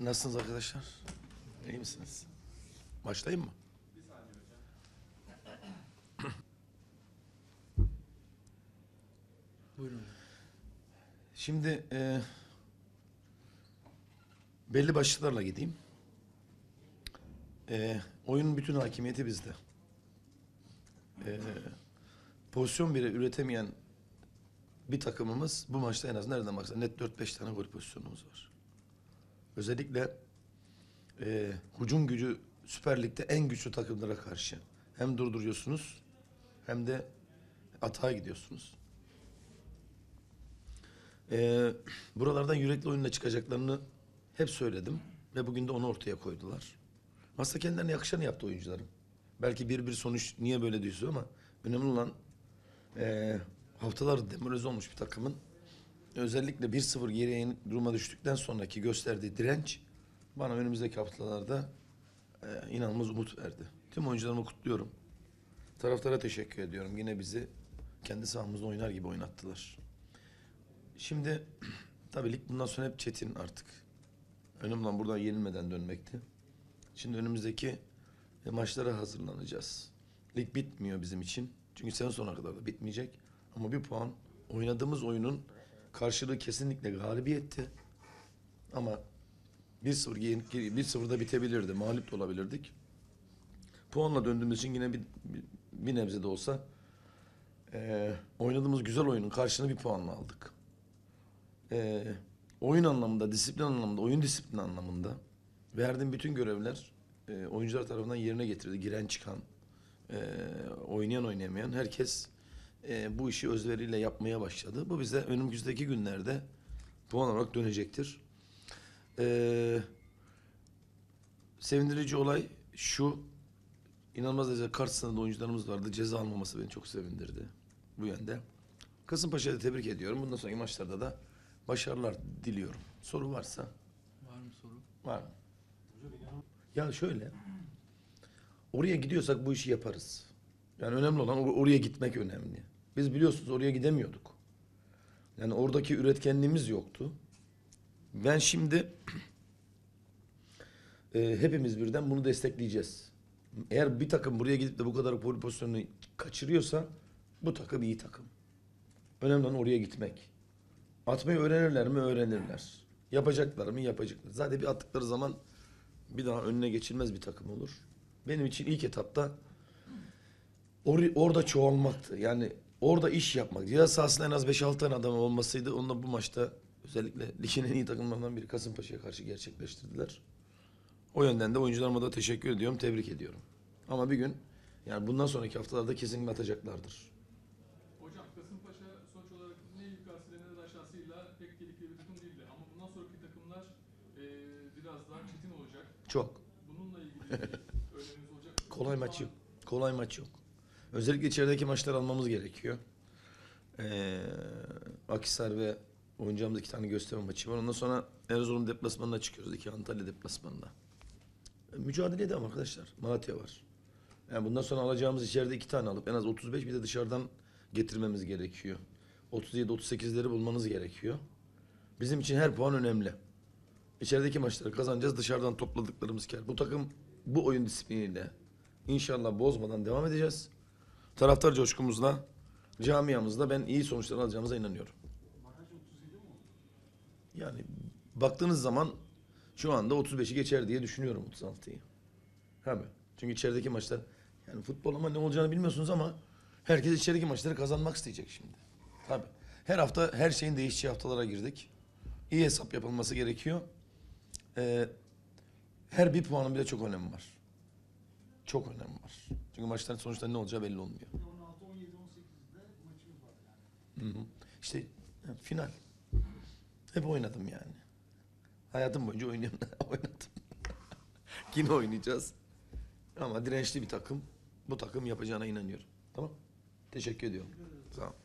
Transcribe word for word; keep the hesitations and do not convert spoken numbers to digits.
Nasılsınız arkadaşlar? İyi misiniz? Başlayayım mı? Bir saniye hocam. Buyurun. Şimdi e, belli başlıklarla gideyim. E, oyunun bütün hakimiyeti bizde. E, pozisyon bile üretemeyen bir takımımız bu maçta en az nereden baksan net dört beş tane gol pozisyonumuz var. Özellikle e, hücum gücü Süper Lig'de en güçlü takımlara karşı hem durduruyorsunuz hem de atağa gidiyorsunuz. E, buralardan yürekli oyunla çıkacaklarını hep söyledim ve bugün de onu ortaya koydular. Aslında kendilerine yakışanı yaptı oyuncularım. Belki bir bir sonuç niye böyle diyorsun ama önemli olan e, haftalar demoralize olmuş bir takımın özellikle bir sıfır geriye duruma düştükten sonraki gösterdiği direnç bana önümüzdeki haftalarda e, inanılmaz umut verdi. Tüm oyuncularımı kutluyorum. Taraftara teşekkür ediyorum. Yine bizi kendi sahamızda oynar gibi oynattılar. Şimdi tabii lig bundan sonra hep çetin artık. Önemli olan buradan yenilmeden dönmekti. Şimdi önümüzdeki e, maçlara hazırlanacağız. Lig bitmiyor bizim için. Çünkü sene sonuna kadar da bitmeyecek. Ama bir puan oynadığımız oyunun karşılığı kesinlikle galibiyetti. Ama bir sıfır bir sıfırda bitebilirdi. Mağlup da olabilirdik. Puanla döndüğümüz için yine bir, bir, bir nebze de olsa e, oynadığımız güzel oyunun karşılığını bir puanla aldık. E, oyun anlamında, disiplin anlamında, oyun disiplini anlamında verdiğim bütün görevler e, oyuncular tarafından yerine getirildi. Giren çıkan, e, oynayan oynayamayan herkes e, bu işi özveriyle yapmaya başladı. Bu bize önümüzdeki günlerde puan olarak dönecektir. E, sevindirici olay şu, inanılmaz derece karşısında da oyuncularımız vardı. Ceza almaması beni çok sevindirdi bu yönde. Kasımpaşa'yı tebrik ediyorum. Bundan sonraki maçlarda da başarılar diliyorum. Soru varsa? Var mı soru? Var mı? Ya şöyle, oraya gidiyorsak bu işi yaparız. Yani önemli olan or- oraya gitmek önemli. Biz biliyorsunuz oraya gidemiyorduk. Yani oradaki üretkenliğimiz yoktu. Ben şimdi e, hepimiz birden bunu destekleyeceğiz. Eğer bir takım buraya gidip de bu kadar gol pozisyonunu kaçırıyorsa bu takım iyi takım. Önemli olan oraya gitmek. Atmayı öğrenirler mi? Öğrenirler. Yapacaklar mı? Yapacaklar. Zaten bir attıkları zaman bir daha önüne geçilmez bir takım olur. Benim için ilk etapta or orada çoğalmaktı. Yani orada iş yapmak. Ceza sahasında en az beş altı tane adam olmasıydı. Onunla bu maçta özellikle ligin en iyi takımlarından biri Kasımpaşa'ya karşı gerçekleştirdiler. O yönden de oyuncularıma da teşekkür ediyorum, tebrik ediyorum. Ama bir gün yani bundan sonraki haftalarda kesinlikle atacaklardır. Hocam Kasımpaşa sonuç olarak ne yukarısıyla ne de aşağısıyla pek tehlikeli bir takım değildi. Ama bundan sonraki takımlar e, biraz daha çetin olacak. Çok. Bununla ilgili bir öneriniz olacak mı? Kolay maç yok. Kolay maç yok. Özellikle içerideki maçlar almamız gerekiyor. Ee, Akhisar ve oynayacağımız iki tane gösterme maçı var. Ondan sonra Erzurum deplasmanına çıkıyoruz. İki Antalya deplasmanına. E, mücadele edelim arkadaşlar. Malatya var. Yani bundan sonra alacağımız içeride iki tane alıp en az otuz beş bir de dışarıdan getirmemiz gerekiyor. otuz yedi otuz sekizleri bulmanız gerekiyor. Bizim için her puan önemli. İçerideki maçları kazanacağız. Dışarıdan topladıklarımız kâr. Bu takım bu oyun disipliniyle inşallah bozmadan devam edeceğiz. Taraftar coşkumuzla, camiamızda ben iyi sonuçlar alacağımıza inanıyorum. Yani baktığınız zaman şu anda otuz beşi geçer diye düşünüyorum otuz altıyı. Tabii. Çünkü içerideki maçlar yani futbol ama ne olacağını bilmiyorsunuz ama herkes içerideki maçları kazanmak isteyecek şimdi. Tabii. Her hafta her şeyin değişeceği haftalara girdik. İyi hesap yapılması gerekiyor. Ee, her bir puanın bile çok önemi var. Çok önemi var. Çünkü maçların sonuçta ne olacağı belli olmuyor. on altı, on yedi, on sekizde maçımız var yani. Hı hı. İşte ya, final. Hep oynadım yani. Hayatım boyunca oynuyorum. Oynadım. Yine oynayacağız. Ama dirençli bir takım. Bu takım yapacağına inanıyorum. Tamam. Teşekkür ediyorum. Sağ ol.